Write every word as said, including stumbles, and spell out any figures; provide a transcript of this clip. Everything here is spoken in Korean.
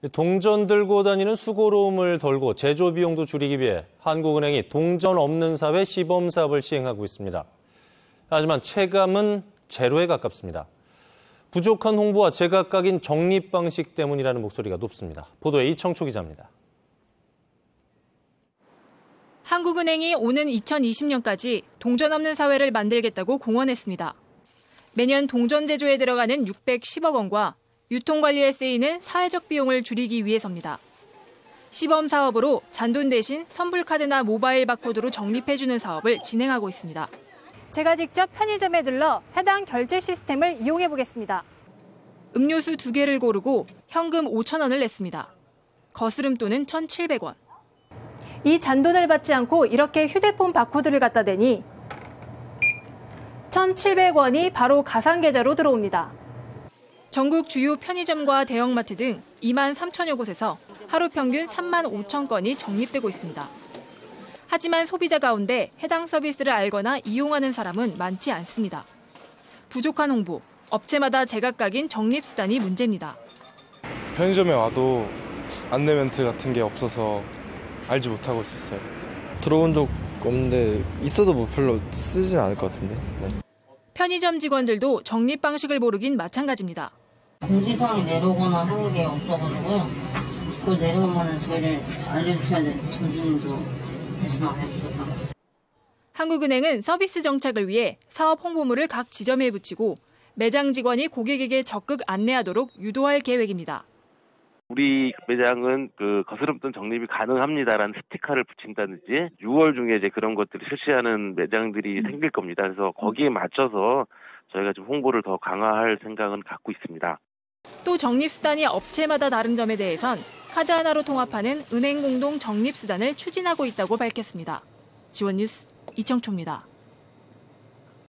동전 들고 다니는 수고로움을 덜고 제조 비용도 줄이기 위해 한국은행이 동전 없는 사회 시범 사업을 시행하고 있습니다. 하지만 체감은 제로에 가깝습니다. 부족한 홍보와 제각각인 적립 방식 때문이라는 목소리가 높습니다. 보도에 이청초 기자입니다. 한국은행이 오는 이천이십 년까지 동전 없는 사회를 만들겠다고 공언했습니다. 매년 동전 제조에 들어가는 육백십억 원과 유통관리에 쓰이는 사회적 비용을 줄이기 위해서입니다. 시범 사업으로 잔돈 대신 선불카드나 모바일 바코드로 적립해주는 사업을 진행하고 있습니다. 제가 직접 편의점에 들러 해당 결제 시스템을 이용해 보겠습니다. 음료수 두 개를 고르고 현금 오천 원을 냈습니다. 거스름 돈은 천칠백 원. 이 잔돈을 받지 않고 이렇게 휴대폰 바코드를 갖다 대니 천칠백 원이 바로 가상계좌로 들어옵니다. 전국 주요 편의점과 대형마트 등 이만 삼천여 곳에서 하루 평균 삼만 오천 건이 적립되고 있습니다. 하지만 소비자 가운데 해당 서비스를 알거나 이용하는 사람은 많지 않습니다. 부족한 홍보, 업체마다 제각각인 적립 수단이 문제입니다. 편의점에 와도 안내 멘트 같은 게 없어서 알지 못하고 있었어요. 들어본 적 없는데 있어도 뭐 별로 쓰진 않을 것 같은데. 네. 편의점 직원들도 적립 방식을 모르긴 마찬가지입니다. 공지사항이 내려오거나 하는 게 없어가지고요. 그걸 내려오면 저희를 알려주셔야 되는데 점주님도 말씀 안 해주셔서. 한국은행은 서비스 정착을 위해 사업 홍보물을 각 지점에 붙이고 매장 직원이 고객에게 적극 안내하도록 유도할 계획입니다. 우리 매장은 그 거스름돈 적립이 가능합니다라는 스티커를 붙인다든지 유월 중에 이제 그런 것들을 실시하는 매장들이 음. 생길 겁니다. 그래서 거기에 맞춰서 저희가 좀 홍보를 더 강화할 생각은 갖고 있습니다. 또 적립 수단이 업체마다 다른 점에 대해선 카드 하나로 통합하는 은행 공동 적립 수단을 추진하고 있다고 밝혔습니다. 지원 뉴스 이청초입니다.